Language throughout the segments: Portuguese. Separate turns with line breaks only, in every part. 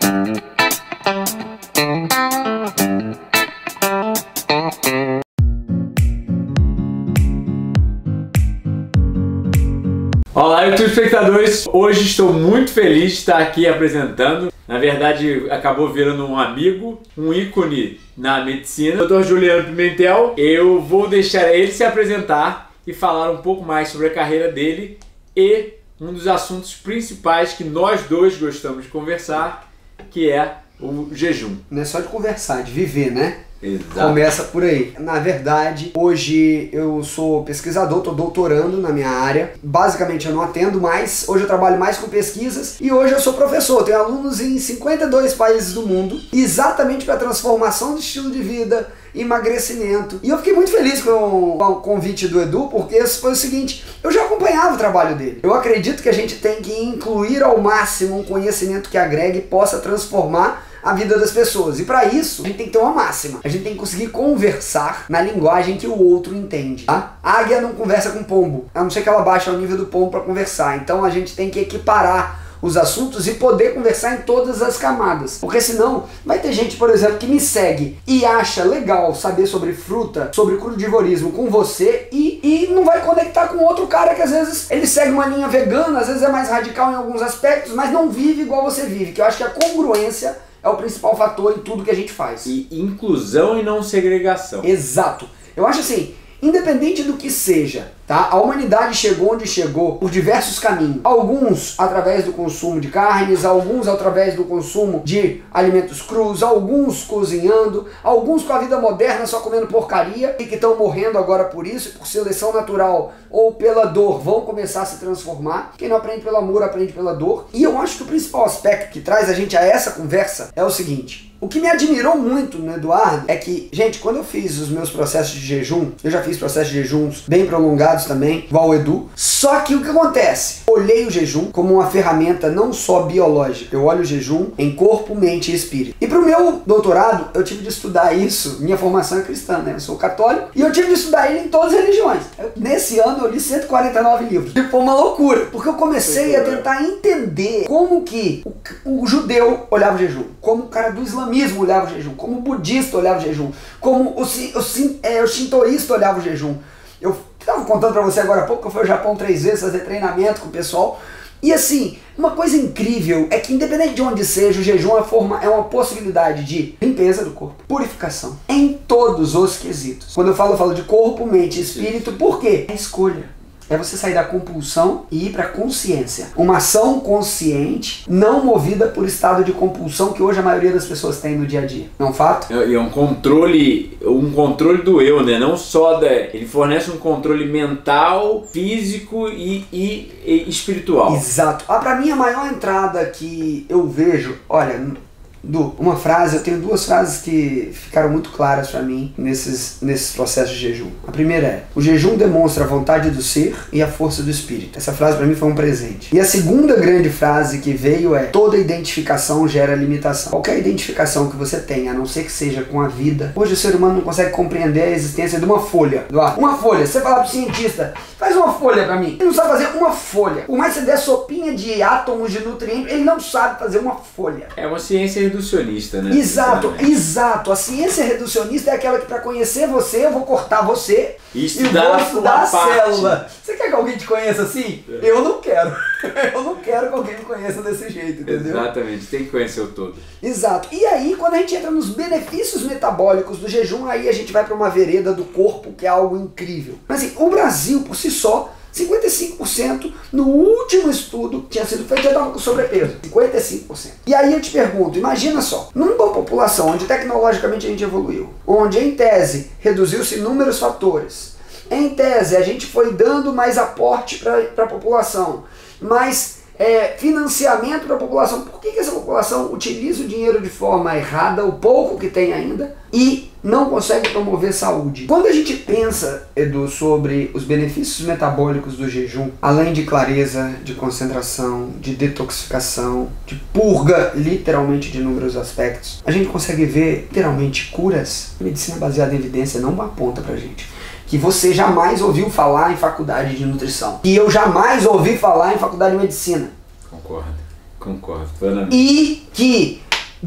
Olá, YouTube espectadores! Hoje estou muito feliz de estar aqui apresentando. Na verdade, acabou virando um amigo, um ícone na medicina. Dr. Juliano Pimentel. Eu vou deixar ele se apresentar e falar um pouco mais sobre a carreira dele e um dos assuntos principais que nós dois gostamos de conversar, que é o jejum.
Não é só de conversar, de viver, né?
Exato.
Começa por aí. Na verdade, hoje eu sou pesquisador, estou doutorando na minha área. Basicamente eu não atendo mais, hoje eu trabalho mais com pesquisas e hoje eu sou professor. Tenho alunos em 52 países do mundo, exatamente para transformação de estilo de vida, emagrecimento. E eu fiquei muito feliz com o convite do Edu, porque foi o seguinte, eu já acompanhava o trabalho dele. Eu acredito que a gente tem que incluir ao máximo um conhecimento que agregue e possa transformar a vida das pessoas. E para isso, a gente tem que ter uma máxima. A gente tem que conseguir conversar na linguagem que o outro entende, tá? A águia não conversa com pombo, a não ser que ela baixe ao nível do pombo para conversar. Então a gente tem que equiparar os assuntos e poder conversar em todas as camadas. Porque senão, vai ter gente, por exemplo, que me segue e acha legal saber sobre fruta, sobre crudivorismo com você e não vai conectar com outro cara que às vezes ele segue uma linha vegana, às vezes é mais radical em alguns aspectos, mas não vive igual você vive. Que eu acho que a congruência é o principal fator em tudo que a gente faz.
E inclusão e não segregação.
Exato. Eu acho assim, independente do que seja, tá? A humanidade chegou onde chegou por diversos caminhos. Alguns através do consumo de carnes, alguns através do consumo de alimentos crus, alguns cozinhando, alguns com a vida moderna só comendo porcaria e que estão morrendo agora por isso, por seleção natural ou pela dor, vão começar a se transformar. Quem não aprende pelo amor, aprende pela dor. E eu acho que o principal aspecto que traz a gente a essa conversa é o seguinte. O que me admirou muito no Eduardo é que, gente, quando eu fiz os meus processos de jejum, eu já fiz processos de jejuns bem prolongados também, igual o Edu, só que o que acontece? Olhei o jejum como uma ferramenta não só biológica, eu olho o jejum em corpo, mente e espírito. E pro meu doutorado, eu tive de estudar isso, minha formação é cristã, né? Eu sou católico, e eu tive de estudar ele em todas as religiões. Nesse ano eu li 149 livros. E foi uma loucura, porque eu comecei a tentar entender como que o judeu olhava o jejum, como o cara do islamismo olhava o jejum, como o budista olhava o jejum, como o shintoísta olhava o jejum. Eu estava contando para você agora há pouco que eu fui ao Japão 3 vezes fazer treinamento com o pessoal. E assim, uma coisa incrível é que independente de onde seja, o jejum é uma possibilidade de limpeza do corpo, purificação, em todos os quesitos. Quando eu falo de corpo, mente e espírito, por quê? É escolha. É você sair da compulsão e ir para a consciência. Uma ação consciente, não movida por estado de compulsão que hoje a maioria das pessoas tem no dia a dia. Não é um fato?
E é um controle do eu, né? Não só ele fornece um controle mental, físico e espiritual.
Exato. Para mim a maior entrada que eu vejo, olha, uma frase, eu tenho duas frases que ficaram muito claras para mim nesses processos de jejum. A primeira é: o jejum demonstra a vontade do ser e a força do espírito. Essa frase para mim foi um presente. E a segunda grande frase que veio é: toda identificação gera limitação. Qualquer identificação que você tenha, a não ser que seja com a vida, hoje o ser humano não consegue compreender a existência de uma folha. Uma folha, você falar pro cientista, faz uma folha para mim, ele não sabe fazer uma folha. Por mais que você der sopinha de átomos de nutrientes, ele não sabe fazer uma folha.
É uma ciência reducionista, né?
Exato. A ciência reducionista é aquela que para conhecer você, eu vou cortar você
e vou estudar
a célula. Você quer que alguém te conheça assim? É. Eu não quero. Eu não quero que alguém me conheça desse jeito, entendeu?
Exatamente, tem que conhecer o todo.
Exato. E aí, quando a gente entra nos benefícios metabólicos do jejum, aí a gente vai para uma vereda do corpo, que é algo incrível. Mas assim, o Brasil, por si só, 55% no último estudo que tinha sido feito já estava com sobrepeso. 55%. E aí eu te pergunto, imagina só, numa população onde tecnologicamente a gente evoluiu, onde em tese reduziu-se inúmeros fatores, em tese a gente foi dando mais aporte para a população, mais financiamento para a população, por que essa população utiliza o dinheiro de forma errada, o pouco que tem ainda, e não consegue promover saúde? Quando a gente pensa, Edu, sobre os benefícios metabólicos do jejum, além de clareza, de concentração, de detoxificação, de purga, literalmente, de inúmeros aspectos, a gente consegue ver, literalmente, curas. Medicina baseada em evidência não aponta pra gente que você jamais ouviu falar em faculdade de nutrição, que eu jamais ouvi falar em faculdade de medicina.
Concordo plenamente.
E que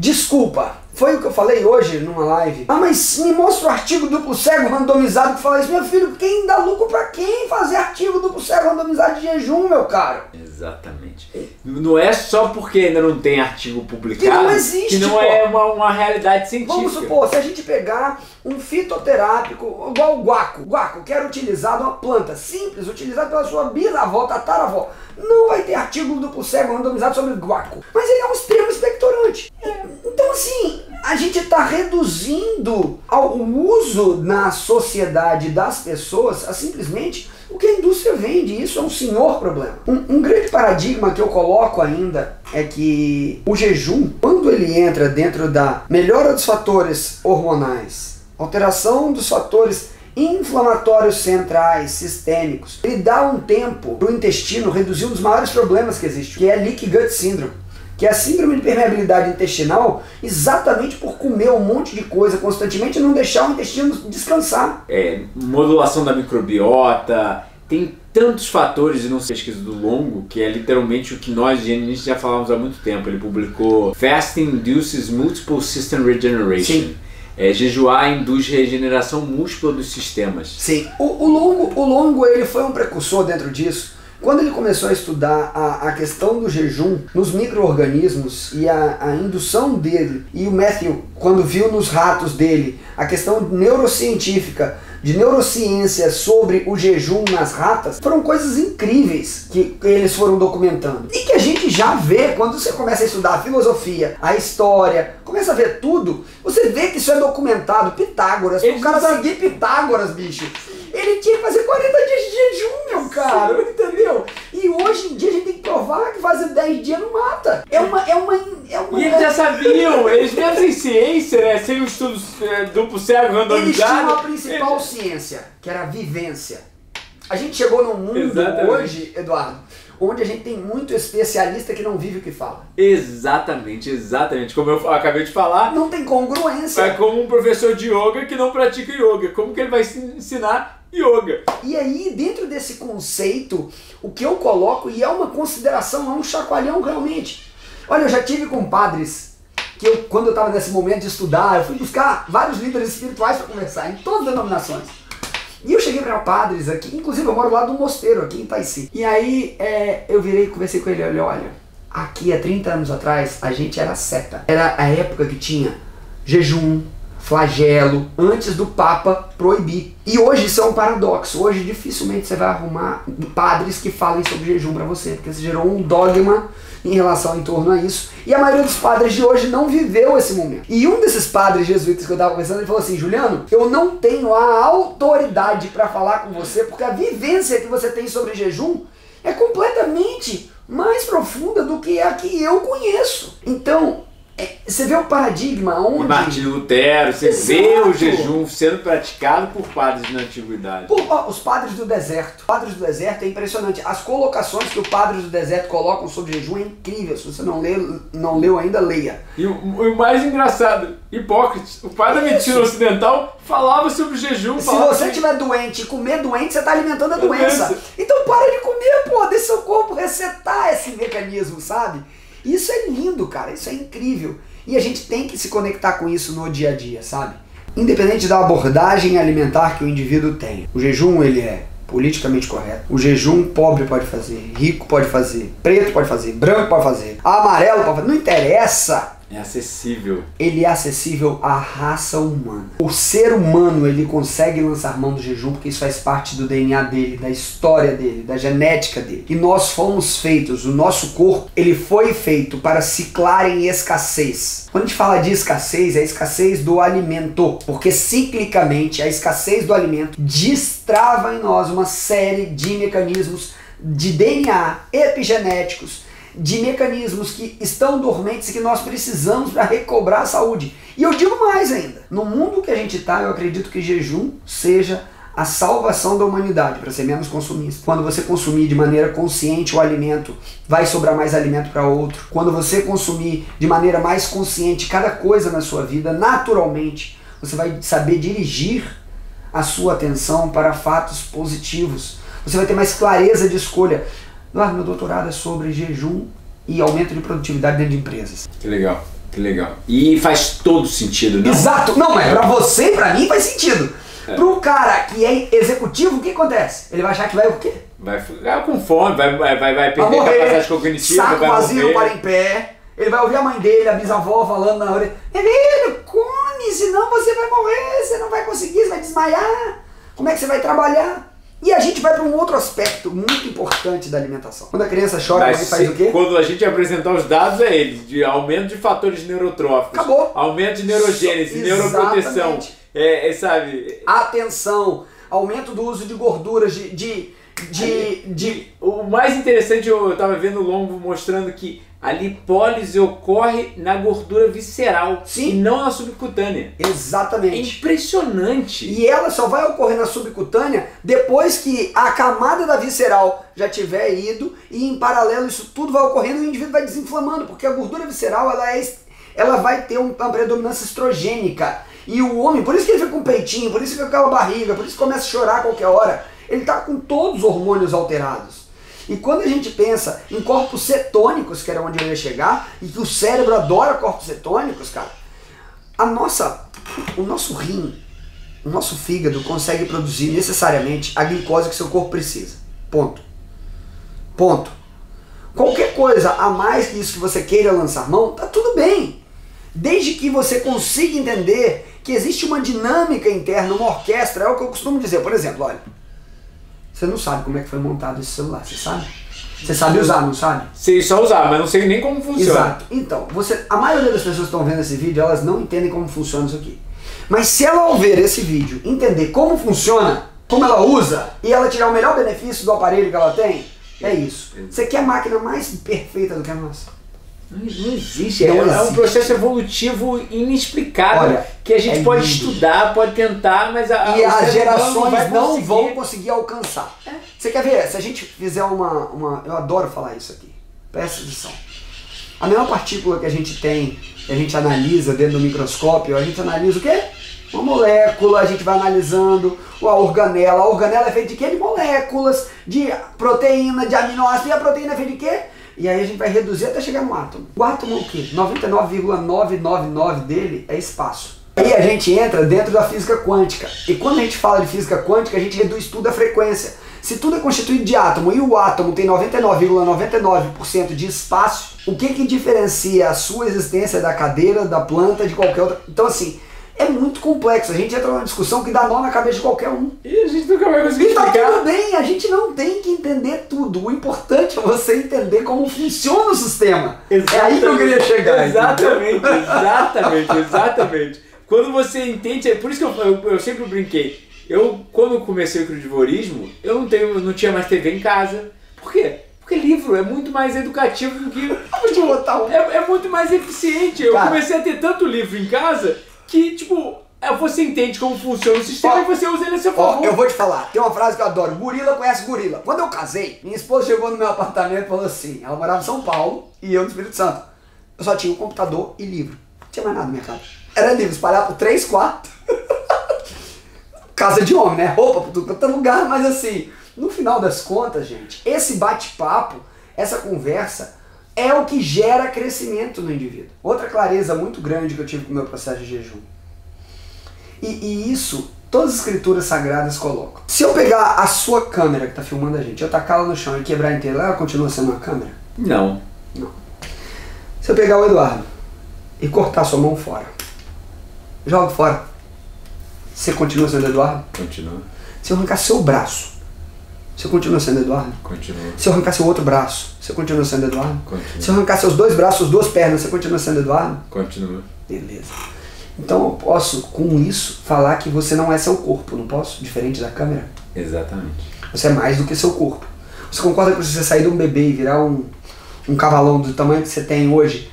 Desculpa, foi o que eu falei hoje numa live. Ah, mas me mostra o artigo duplo cego randomizado que fala isso. Meu filho, quem dá lucro pra quem fazer artigo duplo cego randomizado de jejum, meu caro?
Exatamente. Não é só porque ainda não tem artigo publicado
que não existe,
que não é uma realidade científica.
Vamos supor, se a gente pegar um fitoterápico, igual o guaco, que era utilizado, uma planta simples, utilizada pela sua bisavó, tataravó, não vai ter artigo duplo cego randomizado sobre guaco. Mas ele é um extremo expectorante. Então assim, a gente está reduzindo o uso na sociedade das pessoas a simplesmente o que a indústria vende. Isso é um senhor problema. Um grande paradigma que eu coloco ainda é que o jejum, quando ele entra dentro da melhora dos fatores hormonais, alteração dos fatores inflamatórios centrais, sistêmicos, ele dá um tempo para o intestino reduzir um dos maiores problemas que existe, que é Leaky Gut Syndrome, que é a síndrome de permeabilidade intestinal, exatamente por comer um monte de coisa constantemente e não deixar o intestino descansar.
Modulação da microbiota, tem tantos fatores, e não sei, pesquisa do Longo, que é literalmente o que nós higienistas já falamos há muito tempo. Ele publicou Fasting Induces Multiple System Regeneration.
Sim.
Jejuar induz regeneração múltipla dos sistemas.
Sim, o Longo ele foi um precursor dentro disso. Quando ele começou a estudar a questão do jejum nos micro-organismos e a indução dele, e o Matthew, quando viu nos ratos dele a questão neurocientífica, de neurociência sobre o jejum nas ratas, foram coisas incríveis que eles foram documentando. E que a gente já vê quando você começa a estudar a filosofia, a história, começa a ver tudo, você vê que isso é documentado. Pitágoras, o cara seguir Pitágoras, bicho, ele tinha que fazer 40 dias de jejum, meu caro, entendeu? E hoje em dia a gente tem que provar que fazer 10 dias não mata.
E eles já sabiam, eles mesmo em ciência, né, sem o estudo duplo cego randomizado.
Eles tinham a principal ciência, que era a vivência. A gente chegou num mundo hoje, Eduardo, onde a gente tem muito especialista que não vive o que fala.
Exatamente. Como eu acabei de falar,
não tem congruência.
É como um professor de yoga que não pratica yoga. Como que ele vai ensinar yoga?
E aí, dentro desse conceito, o que eu coloco, e é uma consideração, é um chacoalhão realmente. Olha, eu já tive com padres que quando eu estava nesse momento de estudar, eu fui buscar vários líderes espirituais para conversar, em todas as denominações. E eu cheguei para padres aqui, inclusive eu moro lá do mosteiro, aqui em Itaici. E aí eu virei e conversei com ele, olha, aqui há 30 anos atrás a gente era seta. Era a época que tinha jejum, flagelo, antes do Papa proibir. E hoje isso é um paradoxo. Hoje dificilmente você vai arrumar padres que falem sobre jejum para você, porque você gerou um dogma em relação em torno a isso. E a maioria dos padres de hoje não viveu esse momento. E um desses padres jesuítas que eu estava conversando, ele falou assim: Juliano, eu não tenho a autoridade para falar com você, porque a vivência que você tem sobre jejum é completamente mais profunda do que a que eu conheço. Então, você vê o paradigma onde...
Martinho Lutero, você vê o jejum sendo praticado por padres na antiguidade.
Os padres do deserto. Os padres do deserto é impressionante. As colocações que os padres do deserto colocam sobre jejum é incrível. Se você não leu ainda, leia.
E o mais engraçado, Hipócrates, o pai da medicina ocidental, falava sobre jejum.
Se você estiver doente e comer doente, você está alimentando a doença. Então para de comer, deixa seu corpo resetar esse mecanismo, sabe? Isso é lindo, cara, isso é incrível. E a gente tem que se conectar com isso no dia a dia, sabe? Independente da abordagem alimentar que o indivíduo tem. O jejum, ele é politicamente correto. O jejum pobre pode fazer, rico pode fazer, preto pode fazer, branco pode fazer, amarelo pode fazer, não interessa.
É acessível.
Ele é acessível à raça humana. O ser humano, ele consegue lançar mão do jejum porque isso faz parte do DNA dele, da história dele, da genética dele. E nós fomos feitos, o nosso corpo, ele foi feito para ciclar em escassez. Quando a gente fala de escassez, é a escassez do alimento. Porque ciclicamente a escassez do alimento destrava em nós uma série de mecanismos de DNA, epigenéticos, de mecanismos que estão dormentes e que nós precisamos para recobrar a saúde. E eu digo mais ainda, no mundo que a gente está, eu acredito que jejum seja a salvação da humanidade, para ser menos consumista. Quando você consumir de maneira consciente o alimento, vai sobrar mais alimento para outro. Quando você consumir de maneira mais consciente cada coisa na sua vida, naturalmente, você vai saber dirigir a sua atenção para fatos positivos. Você vai ter mais clareza de escolha. Meu doutorado é sobre jejum e aumento de produtividade dentro de empresas.
Que legal. Que legal. E faz todo sentido, não?
Exato. Não, mas pra você e pra mim faz sentido. Pro cara que é executivo, o que acontece? Ele vai achar que vai o quê?
Vai ficar com fome, vai perder
morrer,
capacidade cognitiva,
saco
vai
vazio,
morrer.
não para em pé. Ele vai ouvir a mãe dele, a bisavó falando na orelha: filho, come, senão você vai morrer, você não vai conseguir, você vai desmaiar. Como é que você vai trabalhar? E a gente vai para um outro aspecto muito importante da alimentação. Quando a criança chora, a mãe faz o quê?
Quando a gente apresentar os dados é eles, de aumento de fatores neurotróficos.
Acabou.
Aumento de neurogênese, neuroproteção. Sabe?
Atenção, aumento do uso de gorduras,
O mais interessante, eu tava vendo o longo mostrando que a lipólise ocorre na gordura visceral.
Sim.
E não na subcutânea. É
Exatamente.
impressionante.
E ela só vai ocorrer na subcutânea depois que a camada da visceral já tiver ido, e em paralelo isso tudo vai ocorrendo e o indivíduo vai desinflamando, porque a gordura visceral ela vai ter uma predominância estrogênica. E o homem, por isso que ele fica com peitinho, por isso que fica com aquela barriga, por isso que começa a chorar a qualquer hora. Ele está com todos os hormônios alterados. E quando a gente pensa em corpos cetônicos, que era onde eu ia chegar, e que o cérebro adora corpos cetônicos, cara, o nosso rim, o nosso fígado consegue produzir necessariamente a glicose que seu corpo precisa. Ponto. Ponto. Qualquer coisa a mais que isso que você queira lançar mão, tá tudo bem. Desde que você consiga entender que existe uma dinâmica interna, uma orquestra, é o que eu costumo dizer. Por exemplo, olha, você não sabe como é que foi montado esse celular, você sabe? Você sabe usar, não sabe?
Sei só usar, mas não sei nem como funciona.
Exato. Então, a maioria das pessoas que estão vendo esse vídeo, elas não entendem como funciona isso aqui. Mas se ela ao ver esse vídeo entender como funciona, como ela usa, e ela tirar o melhor benefício do aparelho que ela tem, é isso. Você quer a máquina mais perfeita do que a nossa?
Não existe.
Não
É um
existe.
processo evolutivo inexplicável.
Olha,
que a gente pode
lindo.
estudar, pode tentar, mas
E
o
as
cérebro
gerações não
conseguir.
vão conseguir alcançar. Você quer ver? Se a gente fizer uma... Eu adoro falar isso aqui. Presta atenção. A menor partícula que a gente tem, que a gente analisa dentro do microscópio, a gente analisa o quê? Uma molécula, a gente vai analisando a organela. A organela é feita de quê? De moléculas, de proteína, de aminoácidos. E a proteína é feita de quê? E aí a gente vai reduzir até chegar no átomo. O átomo é o quê? 99,999 dele é espaço. Aí a gente entra dentro da física quântica. E quando a gente fala de física quântica, a gente reduz tudo à frequência. Se tudo é constituído de átomo e o átomo tem 99,99% de espaço, o que diferencia a sua existência da cadeira, da planta, de qualquer outra? Então assim, é muito complexo. A gente entra numa discussão que dá nó na cabeça de qualquer um.
E a gente nunca vai conseguir
E tá
explicar.
tudo bem, a gente não tem que entender tudo. O importante é você entender como funciona o sistema. É aí que eu queria chegar.
Exatamente, exatamente. Quando você entende, é por isso que eu sempre brinquei. Quando eu comecei o crudivorismo, eu não tinha mais TV em casa. Por quê? Porque livro é muito mais educativo do que... É muito mais eficiente. Eu comecei a ter tanto livro em casa que, tipo, você entende como funciona o sistema e você usa ele a seu favor.
Eu vou te falar, tem uma frase que eu adoro: gorila conhece gorila. Quando eu casei, minha esposa chegou no meu apartamento e falou assim, ela morava em São Paulo e eu no Espírito Santo. Eu só tinha um computador e livro. Não tinha mais nada na minha casa. Era livro espalhado por 3 quartos. Casa de homem, né? Roupa por tudo quanto é lugar, mas assim, no final das contas, gente, esse bate-papo, essa conversa é o que gera crescimento no indivíduo. Outra clareza muito grande que eu tive com o meu processo de jejum. E isso, todas as escrituras sagradas colocam. Se eu pegar a sua câmera que está filmando a gente, eu tacar ela no chão e quebrar inteira, ela continua sendo uma câmera?
Não.
Se eu pegar o Eduardo e cortar sua mão fora, joga fora, você continua sendo Eduardo?
Continua.
Se eu arrancar seu braço, você continua sendo Eduardo?
Continua.
Se eu arrancar seu outro braço, você continua sendo Eduardo?
Continua.
Se eu arrancar seus 2 braços, 2 pernas, você continua sendo Eduardo?
Continua.
Beleza. Então eu posso, com isso, falar que você não é seu corpo, não posso? Diferente da câmera.
Exatamente.
Você é mais do que seu corpo. Você concorda que você sair de um bebê e virar um cavalão do tamanho que você tem hoje,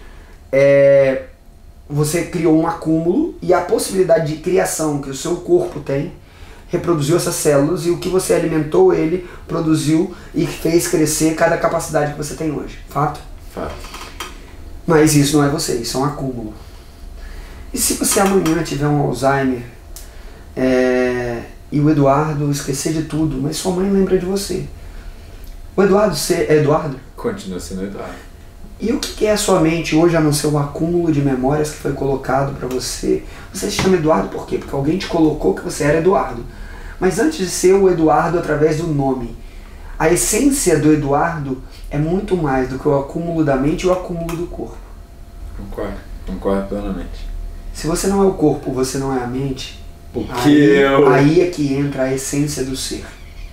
você criou um acúmulo e a possibilidade de criação que o seu corpo tem reproduziu essas células e o que você alimentou ele produziu e fez crescer cada capacidade que você tem hoje. Fato?
Fato.
Mas isso não é você, isso é um acúmulo. E se você amanhã tiver um Alzheimer e o Eduardo esquecer de tudo, mas sua mãe lembra de você? O Eduardo é Eduardo?
Continua sendo Eduardo.
E o que é a sua mente hoje, a não ser o acúmulo de memórias que foi colocado para você? Você se chama Eduardo por quê? Porque alguém te colocou que você era Eduardo. Mas antes de ser o Eduardo através do nome, a essência do Eduardo é muito mais do que o acúmulo da mente e o acúmulo do corpo.
Concordo plenamente.
Se você não é o corpo, você não é a mente, aí é que entra a essência do ser.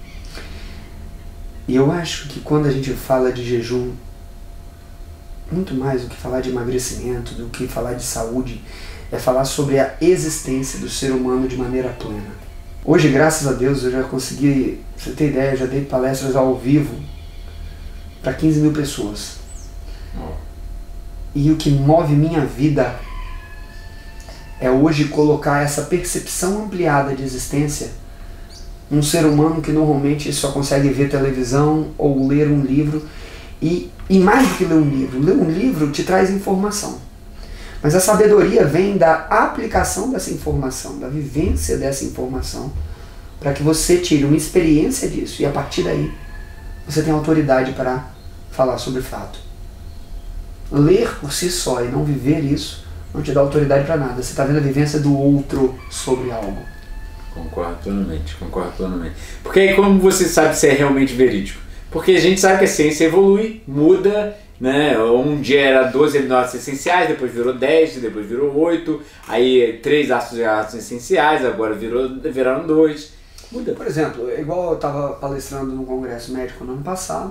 E eu acho que quando a gente fala de jejum, muito mais do que falar de emagrecimento, do que falar de saúde, é falar sobre a existência do ser humano de maneira plena. Hoje, graças a Deus, eu já consegui, pra você ter ideia, eu já dei palestras ao vivo para 15 mil pessoas. E o que move minha vida é hoje colocar essa percepção ampliada de existência num ser humano que normalmente só consegue ver televisão ou ler um livro. E mais do que ler um livro te traz informação. Mas a sabedoria vem da aplicação dessa informação, da vivência dessa informação, para que você tire uma experiência disso e a partir daí você tem autoridade para falar sobre fato. Ler por si só e não viver isso não te dá autoridade para nada. Você está vendo a vivência do outro sobre algo.
Concordo plenamente. Porque aí como você sabe se é realmente verídico? Porque a gente sabe que a ciência evolui, muda, né? Um dia era 12 aminoácidos essenciais, depois virou 10, depois virou 8, aí 3 ácidos graxos essenciais, agora viraram 2. Muda.
Por exemplo, igual eu estava palestrando no congresso médico no ano passado,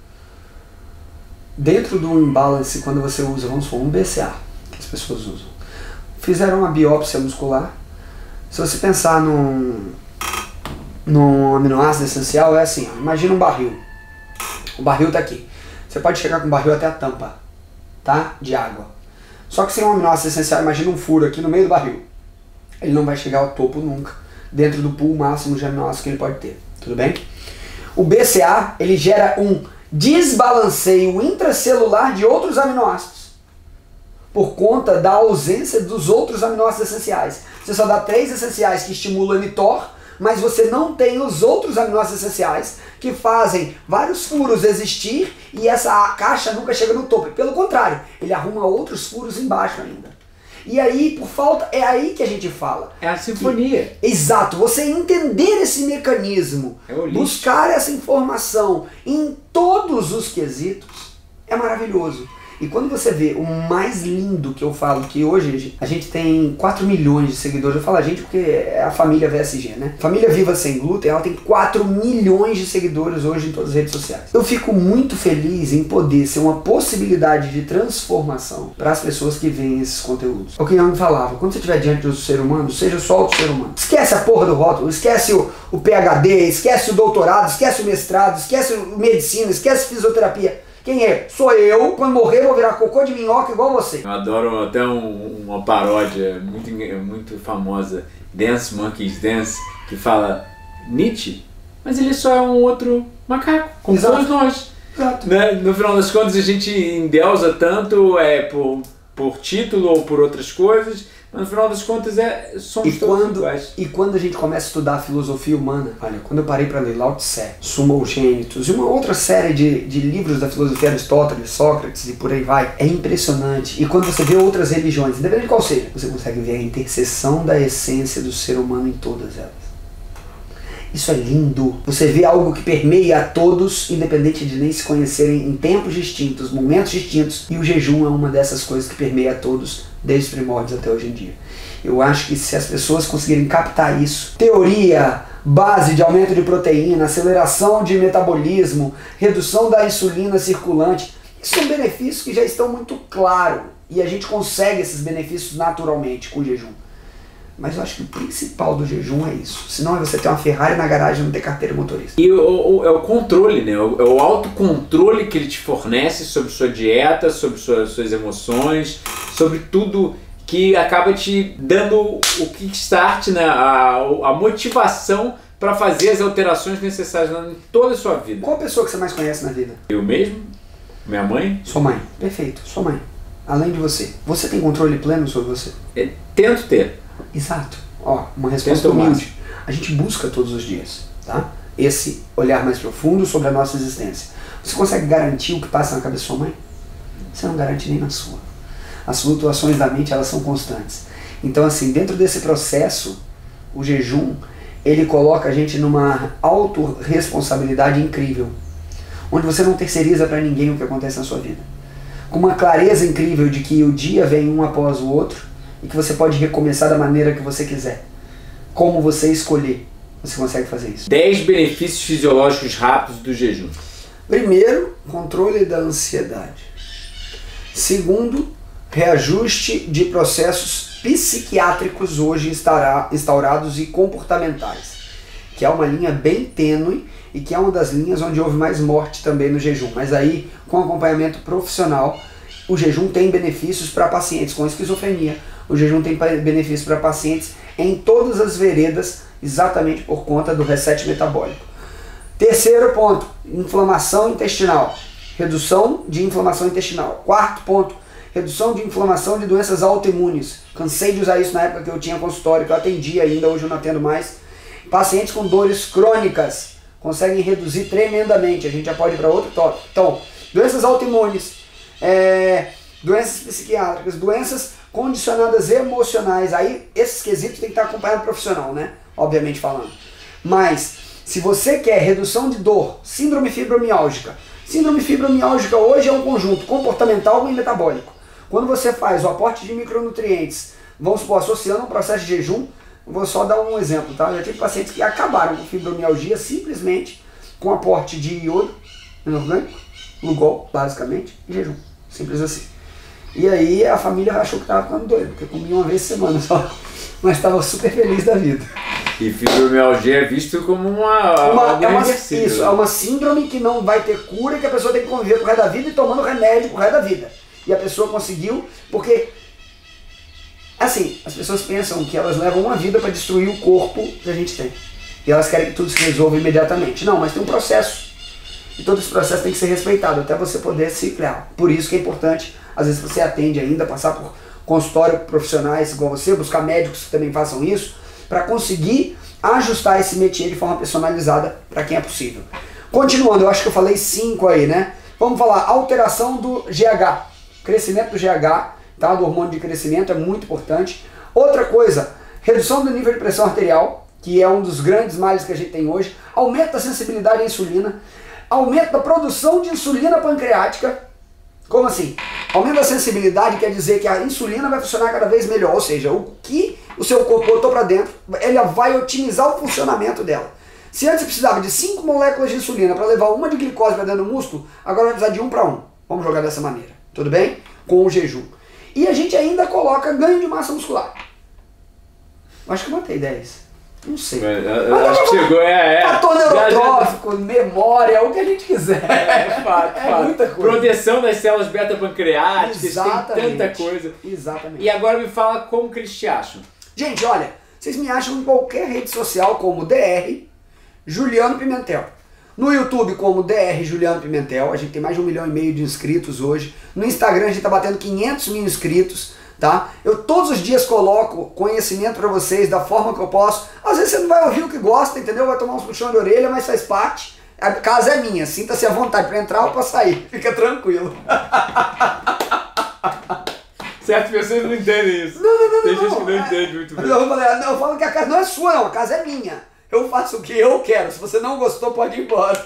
dentro do imbalance, quando você usa, vamos supor, um BCA, que as pessoas usam, fizeram uma biópsia muscular. Se você pensar num aminoácido essencial, é assim, ó, imagina um barril. O barril está aqui. Você pode chegar com o barril até a tampa, tá? De água. Só que se é um aminoácido essencial, imagina um furo aqui no meio do barril. Ele não vai chegar ao topo nunca, dentro do pool máximo de aminoácidos que ele pode ter. Tudo bem? O BCA, ele gera um desbalanceio intracelular de outros aminoácidos, por conta da ausência dos outros aminoácidos essenciais. Você só dá 3 essenciais que estimulam o mTOR, mas você não tem os outros aminoácidos essenciais que fazem vários furos existir e essa caixa nunca chega no topo. Pelo contrário, ele arruma outros furos embaixo ainda. E aí, por falta, é aí que a gente fala.
É a sinfonia.
Exato, você entender esse mecanismo, buscar essa informação em todos os quesitos, é maravilhoso. E quando você vê o mais lindo que eu falo, que hoje a gente tem 4 milhões de seguidores, eu falo a gente porque é a família VSG, né? Família Viva Sem Glúten, ela tem 4 milhões de seguidores hoje em todas as redes sociais. Eu fico muito feliz em poder ser uma possibilidade de transformação para as pessoas que veem esses conteúdos. É o que eu me falava, quando você estiver diante do ser humano, seja só o ser humano. Esquece a porra do rótulo, esquece o PhD, esquece o doutorado, esquece o mestrado, esquece medicina, esquece fisioterapia. Quem é? Sou eu. Quando morrer, vou virar cocô de minhoca igual você.
Eu adoro até uma paródia muito famosa, Dance Monkeys Dance, que fala Nietzsche, mas ele só é um outro macaco, como todos nós.
Exato.
Né? No final das contas, a gente endeusa tanto por título ou por outras coisas, mas no final das contas somos todos iguais.
E quando a gente começa a estudar a filosofia humana, olha, quando eu parei para ler Lao Tse, Suma Gênitos e uma outra série de livros da filosofia, Aristóteles, Sócrates e por aí vai, é impressionante. E quando você vê outras religiões, independente de qual seja, você consegue ver a interseção da essência do ser humano em todas elas. Isso é lindo. Você vê algo que permeia a todos, independente de nem se conhecerem em tempos distintos, momentos distintos. E o jejum é uma dessas coisas que permeia a todos, desde os primórdios até hoje em dia. Eu acho que se as pessoas conseguirem captar isso, teoria, base de aumento de proteína, aceleração de metabolismo, redução da insulina circulante, isso são benefícios que já estão muito claros. E a gente consegue esses benefícios naturalmente com o jejum. Mas eu acho que o principal do jejum é isso. Senão é você ter uma Ferrari na garagem e não ter carteira motorista.
E é o controle, né? É o autocontrole que ele te fornece sobre sua dieta, sobre suas emoções, sobre tudo que acaba te dando o kickstart, né? A motivação para fazer as alterações necessárias em toda a sua vida.
Qual a pessoa que você mais conhece na vida?
Eu mesmo? Minha mãe?
Sua mãe. Perfeito, sua mãe. Além de você. Você tem controle pleno sobre você?
Tento ter.
Exato. Ó, uma resposta humilde. A gente busca todos os dias, tá? Esse olhar mais profundo sobre a nossa existência. Você consegue garantir o que passa na cabeça da sua mãe? você não garante nem na sua. As flutuações da mente, elas são constantes. Então, assim, dentro desse processo, o jejum, ele coloca a gente numa autorresponsabilidade incrível, onde você não terceiriza para ninguém o que acontece na sua vida. Com uma clareza incrível de que o dia vem um após o outro e que você pode recomeçar da maneira que você quiser. Como você escolher, você consegue fazer isso.
10 benefícios fisiológicos rápidos do jejum.
Primeiro, controle da ansiedade. Segundo, reajuste de processos psiquiátricos hoje instaurados e comportamentais, que é uma linha bem tênue e que é uma das linhas onde houve mais morte também no jejum. Mas aí, com acompanhamento profissional, o jejum tem benefícios para pacientes com esquizofrenia, o jejum tem benefícios para pacientes em todas as veredas, exatamente por conta do reset metabólico. Terceiro ponto, inflamação intestinal, redução de inflamação intestinal. Quarto ponto, redução de inflamação de doenças autoimunes. Cansei de usar isso na época que eu tinha consultório, que eu atendia ainda, hoje eu não atendo mais. Pacientes com dores crônicas conseguem reduzir tremendamente. A gente já pode ir para outro tópico. Então, doenças autoimunes, doenças psiquiátricas, doenças condicionadas emocionais. Aí, esses quesitos tem que estar acompanhado profissional, né? Obviamente falando. Mas, se você quer redução de dor, síndrome fibromialgica. Síndrome fibromialgica hoje é um conjunto comportamental e metabólico. Quando você faz o aporte de micronutrientes, vamos supor, associando um processo de jejum, vou só dar um exemplo, tá? Eu já tive pacientes que acabaram com fibromialgia simplesmente com aporte de iodo, inorgânico, Lugol, basicamente, e jejum. Simples assim. E aí a família achou que estava ficando doido, porque comia uma vez por semana só, mas estava super feliz da vida.
E fibromialgia é visto como
é uma síndrome que não vai ter cura e que a pessoa tem que conviver pro resto da vida e tomando remédio pro resto da vida. E a pessoa conseguiu, porque, assim, as pessoas pensam que elas levam uma vida para destruir o corpo que a gente tem. E elas querem que tudo se resolva imediatamente. Não, mas tem um processo. E todo esse processo tem que ser respeitado até você poder se criar. Por isso que é importante, às vezes você atende ainda, passar por consultório profissionais igual você, buscar médicos que também façam isso, para conseguir ajustar esse métier de forma personalizada para quem é possível. Continuando, eu acho que eu falei 5 aí, né? Vamos falar alteração do GH. Crescimento do GH, tá? Do hormônio de crescimento é muito importante. Outra coisa, redução do nível de pressão arterial, que é um dos grandes males que a gente tem hoje. Aumento da sensibilidade à insulina. Aumento da produção de insulina pancreática. Como assim? Aumento da sensibilidade quer dizer que a insulina vai funcionar cada vez melhor, ou seja, o que o seu corpo botou para dentro, ela vai otimizar o funcionamento dela. Se antes precisava de 5 moléculas de insulina para levar uma de glicose para dentro do músculo, agora vai precisar de 1 para 1. Vamos jogar dessa maneira, tudo bem? Com o jejum. E a gente ainda coloca ganho de massa muscular. Acho que eu matei 10. Não sei.
Acho que chegou,
fator neurotrófico, memória, o que a gente quiser.
Fato.
Muita coisa.
Proteção das células beta-pancreáticas, tem tanta coisa.
Exatamente.
E agora me fala como que eles te acham.
Gente, olha, vocês me acham em qualquer rede social como DR Juliano Pimentel. No YouTube como DR Juliano Pimentel, a gente tem mais de 1,5 milhão de inscritos hoje. No Instagram a gente está batendo 500 mil inscritos. Tá? Eu todos os dias coloco conhecimento para vocês da forma que eu posso. Às vezes você não vai ouvir o que gosta, entendeu? Vai tomar uns puxão de orelha, mas faz parte. A casa é minha, sinta-se à vontade para entrar ou para sair. Fica tranquilo.
Certas pessoas não entendem isso.
Não.
Tem gente que não entende muito bem.
Eu falo que a casa não é sua, não. A casa é minha. Eu faço o que eu quero. Se você não gostou, pode ir embora.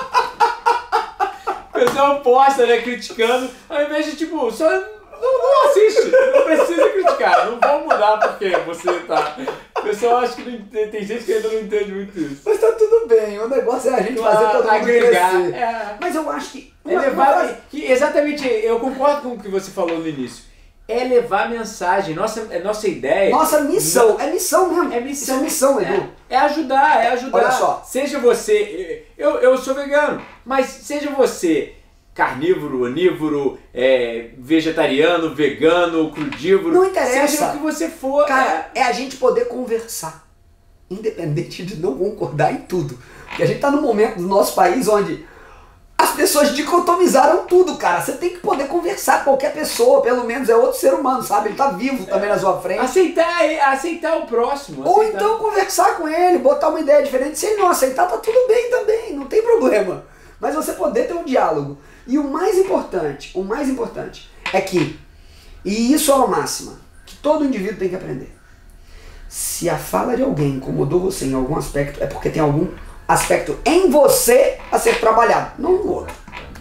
O pessoal posta, né, criticando, ao invés de, tipo, só... Não assiste, não precisa criticar, não vou mudar porque você tá... O pessoal acha que não entende, tem gente que ainda não entende muito isso.
Mas tá tudo bem, o negócio é a gente fazer todo mundo crescer. Mas eu acho que...
Exatamente, eu concordo com o que você falou no início. É levar mensagem, nossa ideia...
Nossa missão, é missão mesmo.
É missão.
Isso é missão, Edu.
É ajudar.
Olha só.
Seja você... Eu sou vegano, mas seja você... carnívoro, onívoro, vegetariano, vegano, crudívoro.
Não interessa.
Seja o que você for.
Cara, é a gente poder conversar. Independente de não concordar em tudo. Porque a gente tá num momento do nosso país onde as pessoas dicotomizaram tudo, cara. Você tem que poder conversar com qualquer pessoa, pelo menos é outro ser humano, sabe? Ele tá vivo também na sua frente.
Aceitar o próximo.
Ou então conversar com ele, botar uma ideia diferente. Se ele não aceitar, tá tudo bem também, não tem problema. Mas você poder ter um diálogo. E o mais importante é que, e isso é uma máxima, que todo indivíduo tem que aprender. Se a fala de alguém incomodou você em algum aspecto, é porque tem algum aspecto em você a ser trabalhado, não no outro.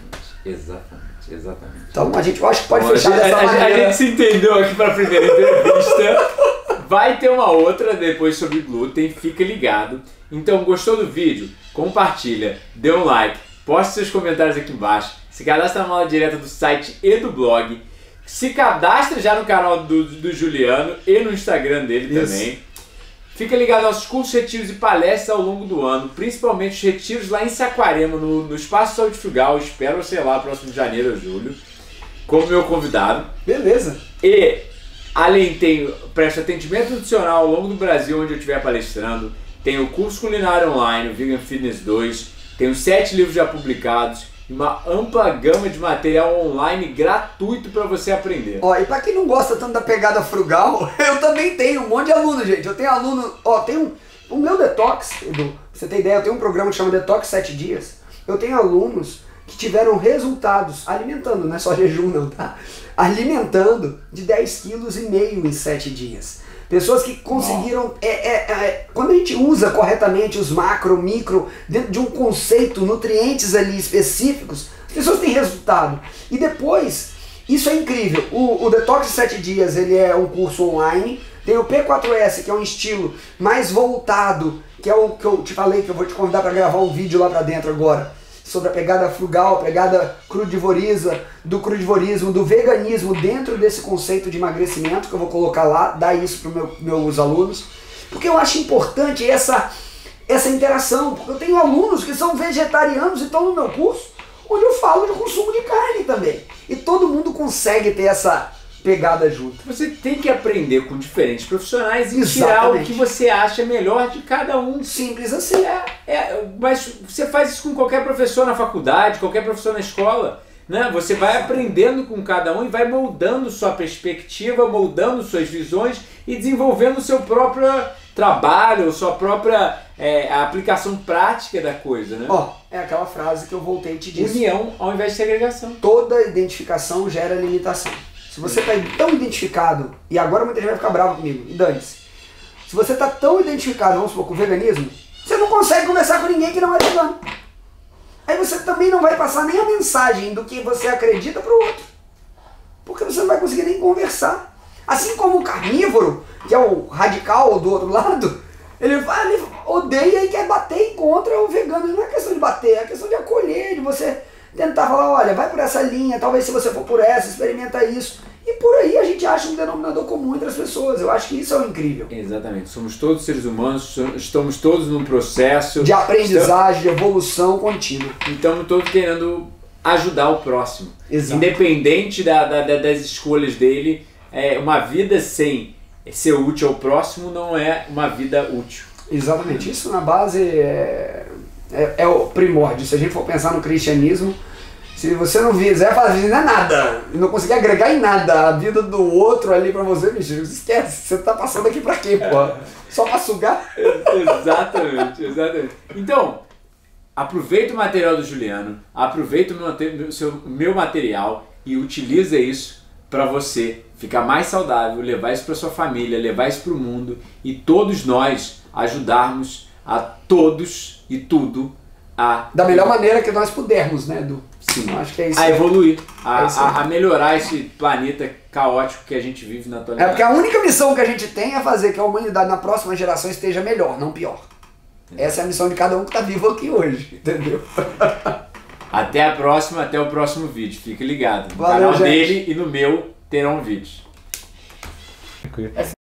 Exatamente.
Então eu acho que pode fechar dessa maneira.
A gente se entendeu aqui para a primeira entrevista. Vai ter uma outra depois sobre glúten, fica ligado. Então, gostou do vídeo? Compartilha, dê um like, poste seus comentários aqui embaixo, se cadastra na aula direta do site e do blog, se cadastra já no canal do Juliano e no Instagram dele também. Fica ligado aos cursos, retiros e palestras ao longo do ano, principalmente os retiros lá em Saquarema, no Espaço Saúde Frugal. Espero, sei lá, próximo de janeiro ou julho, como meu convidado.
Beleza.
E além presto atendimento nutricional ao longo do Brasil, onde eu estiver palestrando. Tem o curso culinário online, o Vegan Fitness 2. Tenho 7 livros já publicados e uma ampla gama de material online gratuito para você aprender.
Ó, e para quem não gosta tanto da pegada frugal, eu também tenho um monte de aluno, gente. Eu tenho aluno, ó, o meu detox, Edu, pra você ter ideia, eu tenho um programa que chama Detox 7 Dias. Eu tenho alunos que tiveram resultados alimentando, não é só jejum não, tá? Alimentando de 10,5 kg em 7 dias. Pessoas que conseguiram, quando a gente usa corretamente os macro, micro, dentro de um conceito, nutrientes ali específicos, as pessoas têm resultado. E depois, isso é incrível, o Detox 7 Dias, ele é um curso online, tem o P4S, que é um estilo mais voltado, que é o que eu te falei, que eu vou te convidar para gravar um vídeo lá pra dentro agora, sobre a pegada frugal, a pegada do crudivorismo, do veganismo dentro desse conceito de emagrecimento que eu vou colocar lá, dar isso para os meus alunos, porque eu acho importante essa interação, porque eu tenho alunos que são vegetarianos e estão no meu curso, onde eu falo de consumo de carne também, e todo mundo consegue ter essa pegada junto.
Você tem que aprender com diferentes profissionais e tirar o que você acha melhor de cada um.
Simples assim.
Mas você faz isso com qualquer professor na faculdade, qualquer professor na escola, né? Você vai aprendendo com cada um e vai moldando sua perspectiva, moldando suas visões e desenvolvendo o seu próprio trabalho, sua própria aplicação prática da coisa, né?
Ó, é aquela frase que eu voltei e te disse.
União ao invés de segregação.
Toda identificação gera limitação. Se você está tão identificado, e agora muita gente vai ficar bravo comigo, e dane-se. Se você está tão identificado, vamos supor, com o veganismo, você não consegue conversar com ninguém que não é vegano. Aí você também não vai passar nem a mensagem do que você acredita para o outro. Porque você não vai conseguir nem conversar. Assim como o carnívoro, que é o radical do outro lado, ele odeia e quer bater contra o vegano. Não é questão de bater, é questão de acolher, de você tentar falar, olha, vai por essa linha, talvez se você for por essa, experimenta isso. E por aí a gente acha um denominador comum entre as pessoas. Eu acho que isso é o incrível.
Exatamente. Somos todos seres humanos, estamos todos num processo
de aprendizagem, de evolução contínua.
E estamos todos querendo ajudar o próximo.
Exato.
Independente das escolhas dele, uma vida sem ser útil ao próximo não é uma vida útil.
Exatamente. Isso na base é o primórdio. Se a gente for pensar no cristianismo, se você não fizer, fazer nada, não conseguir agregar em nada a vida do outro ali pra você, bicho, esquece, você tá passando aqui pra quê, pô? Só pra sugar?
Exatamente. Então, aproveita o material do Juliano, aproveita o meu material e utiliza isso pra você ficar mais saudável, levar isso pra sua família, levar isso pro mundo e todos nós ajudarmos a todos e tudo
da melhor maneira que nós pudermos, né, Edu?
Sim,
acho que é isso.
A evoluir, a melhorar esse planeta caótico que a gente vive na atualidade.
Porque a única missão que a gente tem é fazer que a humanidade na próxima geração esteja melhor, não pior. Essa é a missão de cada um que está vivo aqui hoje, entendeu?
Até a próxima, até o próximo vídeo. Fique ligado. No
Valeu,
canal
gente.
dele e no meu terão vídeos.